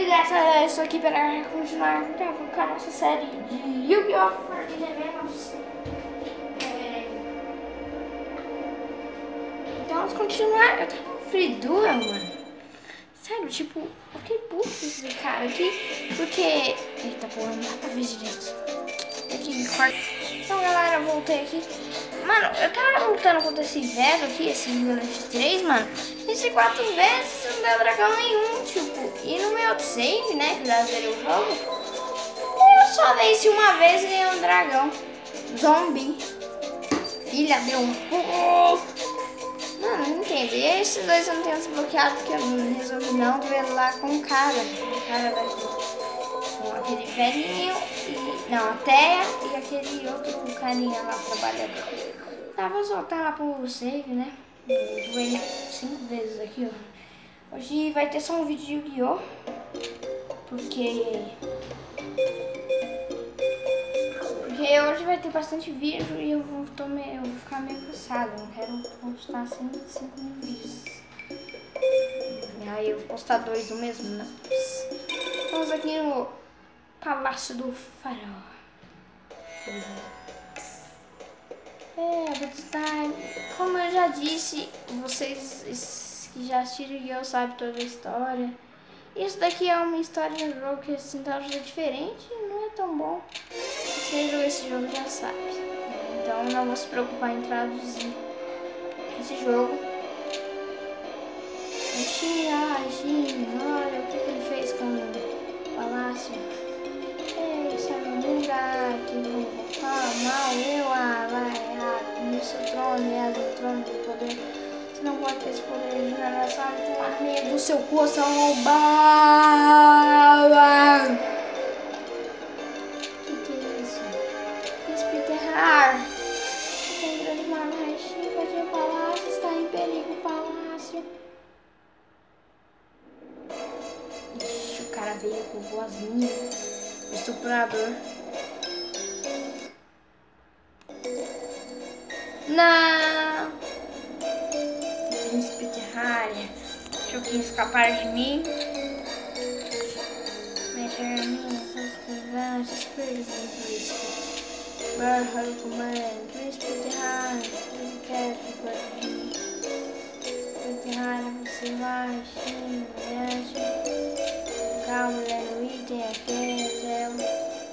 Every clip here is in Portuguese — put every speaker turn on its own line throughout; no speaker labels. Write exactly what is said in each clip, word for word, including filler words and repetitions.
beleza? Eu estou aqui para continuar com a nossa série de Yu-Gi-Oh! Forte Revenos. É... Então vamos continuar. Eu tava no Free Duel, mano. Sério, tipo, eu fiquei puto desse cara aqui, porque... Eita porra, não dá pra ver direito. Aqui, corta. Então galera, eu voltei aqui. Mano, eu tava lutando contra esse velho aqui, esse Violante três, mano. Esse quatro vezes não deu dragão nenhum, tipo. E no meu save, né, que já zerei o jogo, eu só venci uma vez e ganhei um dragão. Zombie. Filha, deu um... Mano, não entendo. E esses dois eu não tenho desbloqueado porque eu não resolvi não duelar com o cara. O cara daqui. Com aquele velhinho e... Não, a Teia e aquele outro carinha lá, trabalhador. Tá, vou voltar lá pro save, né? Eu doei cinco vezes aqui, ó. Hoje vai ter só um vídeo de Yu-Gi-Oh! Porque... Porque hoje vai ter bastante vídeo e eu vou, tô meio, eu vou ficar meio cansado. Eu não quero postar cento e cinco mil vídeos. E aí eu vou postar dois do mesmo, né? Vamos aqui no Palácio do Faraó. É, Time. Como eu já disse, vocês que já assistiram Yu-Gi-Oh! Sabem toda a história. Isso daqui é uma história no jogo que assim, tá diferente e não é tão bom. Quem jogou esse jogo já sabe. Então não vou se preocupar em traduzir esse jogo. Olha o que, que ele fez com o palácio. Ei, esse é meu lugar, que vou voltar mal, eu, ah, vai, ah, no seu trono, é o trono do poder. Você não pode ter esse poder de geração, tomar no meio do seu cu, seu roubar. Que que é isso? Espiterrar. Tem grande marcha, invadiu o palácio, está em perigo o palácio. Ixi, o cara veio com boazinha. Estuprador. Não! Príncipe Terraria. Deixa eu escapar de mim. Meter a minha, essas crianças, príncipe. Barra do comando. Príncipe Terraria. Eu quero ficar de mim. Príncipe Terraria, você vai, sim, calma, lendo item aqui, até o...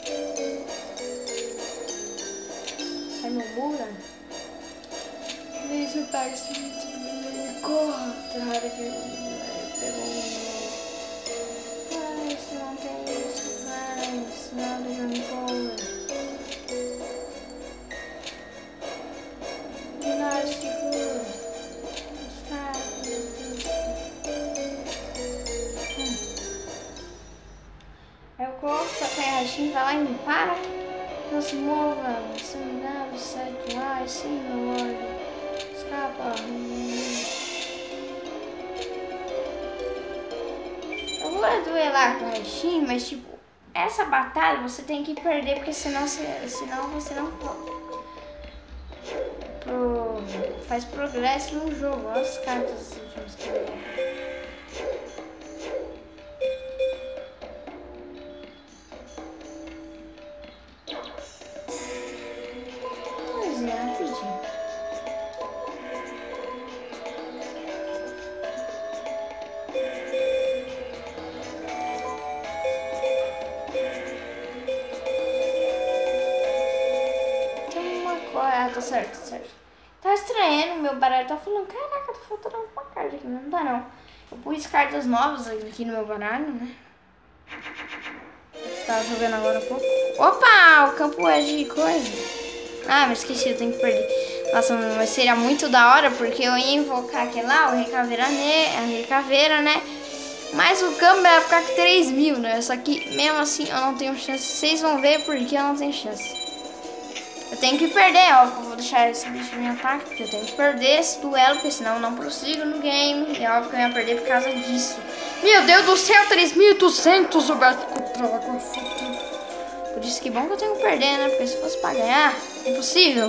Sai no muro? Deixa eu pegar esse item e corra, Terraria, que pegou um... Ai, se não tem isso, vai, senão eu já me corro. E nós, segura. Eu coloco essa ferradinha, vai lá e me para. Não se mova, se me dá, sai do ar, sim, meu olho. Escapa. Eu vou duelar com a Rashin, mas tipo, essa batalha você tem que perder, porque senão você, senão você não Pro, faz progresso no jogo. Olha as cartas últimas que eu Ah, tá certo, tá certo. Tá estranhando, meu baralho tá falando, caraca, tá faltando alguma carta aqui, não tá não. Eu pus cartas novas aqui no meu baralho, né? Eu tava jogando agora um pouco. Opa, o campo é de coisa. Ah, mas esqueci, eu tenho que perder. Nossa, mas seria muito da hora, porque eu ia invocar aquele lá, o Recaveira, né? A Recaveira, né? Mas o campo vai ficar com três mil, né? Só que mesmo assim eu não tenho chance. Vocês vão ver porque eu não tenho chance. Eu tenho que perder, ó. Eu vou deixar esse bicho me atacar, porque eu tenho que perder esse duelo, porque senão eu não prossigo no game. E é óbvio que eu ia perder por causa disso. Meu Deus do céu, três mil e duzentos o gato controla com a Por isso que bom que eu tenho que perder, né? Porque se fosse pra ganhar, é impossível.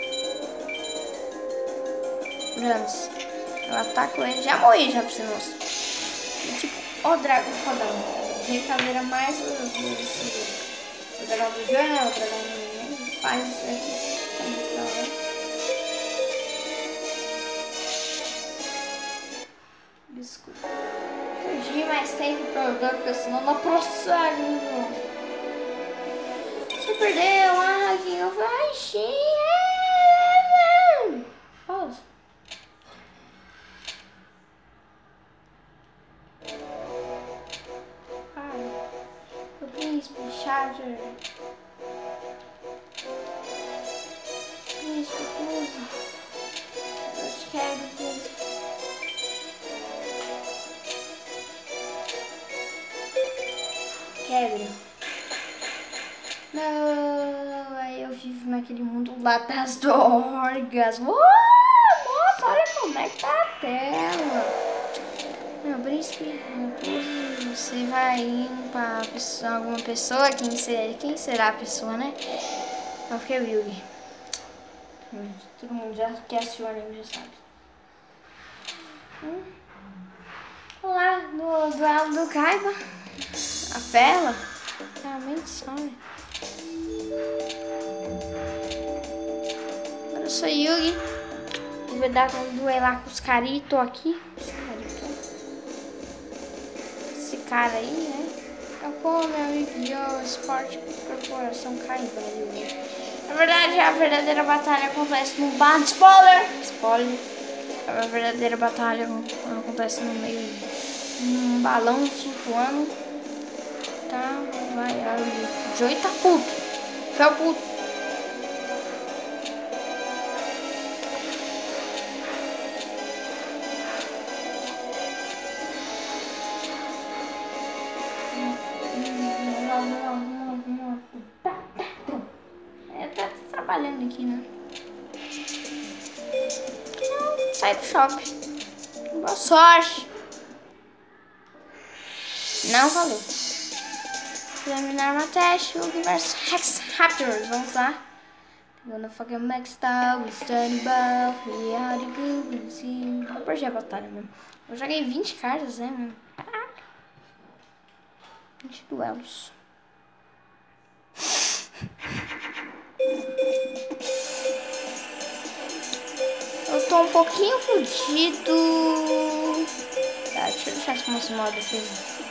Branos. Eu ataco ele. Já morri já pra você mostrar. Tipo, ó, dragão fodão. Rei Caveira mais esse. O dragão do João, o dragão do faz isso aqui. É muito da hora. Desculpa. Fugir mais tempo pro jogo, porque senão não prossegue no jogo. Você perdeu, ah, que eu vai sim. Pausa. Ai, o príncipe Charger. Príncipe, usa. Eu te quero, príncipe. Quebra. Não, aí eu vivo naquele mundo lá das dorgas. Oh, nossa, olha como é que tá a tela. Meu príncipe, você vai ir pra pessoa, alguma pessoa, quem, ser, quem será a pessoa, né? Eu fiquei o Yugi. Todo mundo já que assistiu o anime já sabe. Hum. Olá, no duelo do Kaiba. A Fela. Realmente some. Agora eu sou Yugi. E vou dar um duelar com os caritos aqui. Esse cara aí, né? É como meu amigo Yo, Esporte Corporação Kaiba, Yugi. Na verdade, a verdadeira batalha acontece no bar. Spoiler! Spoiler. A verdadeira batalha acontece no meio de um balão flutuando. Tá, vai, o Joey tá puto. Foi o puto. É, tá trabalhando aqui, né? Sai do shopping. Boa sorte. Não valeu. Terminar uma teste, o universo Hex Raptors, vamos lá. Gonna fucking max style, we stand above, we are the good, we see. Eu perdi a batalha mesmo. Eu joguei vinte cartas, né, mano? Caraca. vinte duelos. Eu tô um pouquinho fudido. Tá, deixa eu deixar como esse modo defesa.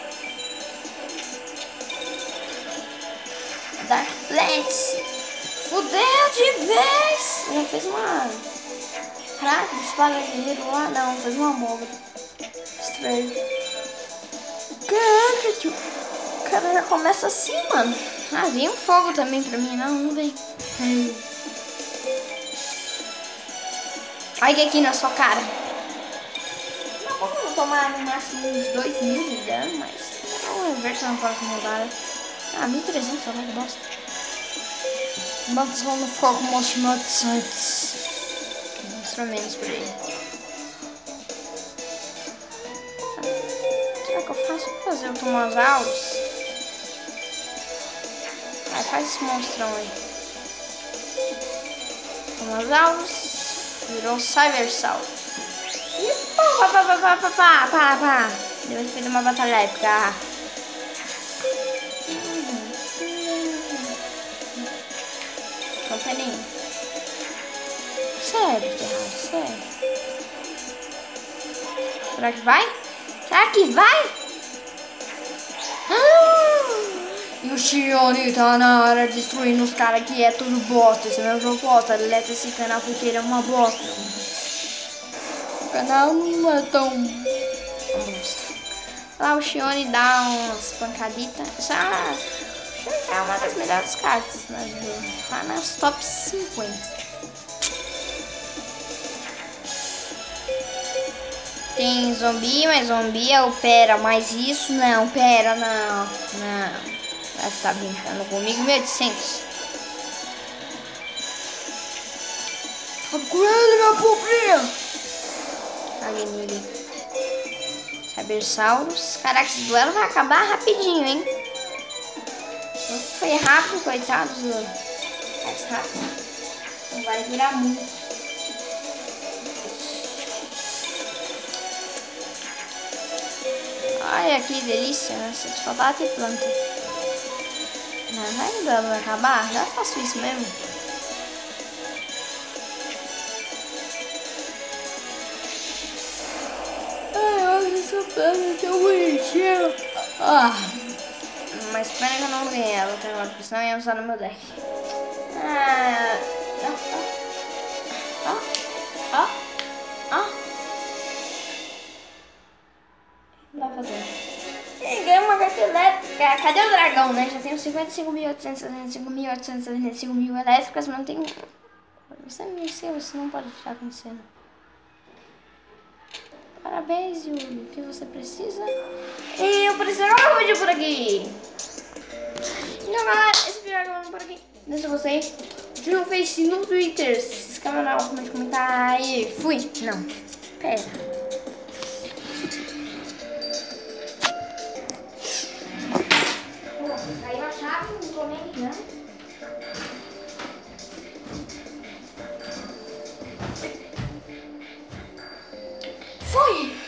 Dark Blitz. Fudeu de vez. Não fez uma... Caraca, espada guerreiro lá. Não, fez uma abóbora. Estranho. Caraca, tio. O cara já começa assim, mano. Ah, vem um fogo também pra mim. Não, não vem. Hum. Olha aqui na sua cara. Não vou não tomar no máximo uns dois mil de dano, mas vamos reverter na próxima rodada. Ah, mil e trezentos, só vai de bosta. Vamos no fogo, Moshimoto antes. Instrumentos por aí. Será que eu faço? Vou fazer o Tomosauros. Vai, faz esse monstrão aí. Tomosauros. Virou Cybersaurus. E pá, pá, pá, pá, pá, pá, pá, pá. Depois de fazer uma batalha épica. Campaninho. Sério, Terrado, sério. Será que vai? Será que vai? Ah! E o Shione tá na área destruindo os caras que é tudo bosta. Esse é meu jogo bosta. Deleta esse canal porque ele é uma bosta. O canal não é tão bosta. Lá o Shione dá umas pancaditas. Já, já é uma das melhores cartas, né? Tá nas top cinquenta. Tem zumbi, mas zumbi é o pera. Mas isso não, pera, não. Não. Vai estar brincando comigo, mil e oitocentos. Upgrade, meu pobrinho! Ali nele. Cybersaurus. Caraca, esse duelo vai acabar rapidinho, hein? Foi rápido, coitado. Mais rápido. Não vai durar muito. Ai, Olha que delícia, né? Só bate e planta. Mas vai dando, vai acabar? Já faço isso mesmo. Ai, olha essa planta tão bonitinha. Ah, mas pena que eu não ganhei ela até agora, porque senão eu ia usar no meu deck. Ah, ó, ó, ó, ó. Não dá pra fazer. E ganhei uma carta elétrica. Cadê o dragão, né? Já tenho cinquenta e cinco mil oitocentos, setenta e cinco mil oitocentos, setenta e cinco mil elétricas, mas não tem... Você me venceu, isso não pode estar acontecendo. Parabéns, Yuri. O que você precisa? E eu preciso de um vídeo por aqui. Então, galera, esse vídeo é por aqui. Deixa eu gostei. Se não fez no Twitter, se inscreve no canal, comente, comentar e fui. Não, pera. Caiu a chave, não tô nem aqui, né? Fui!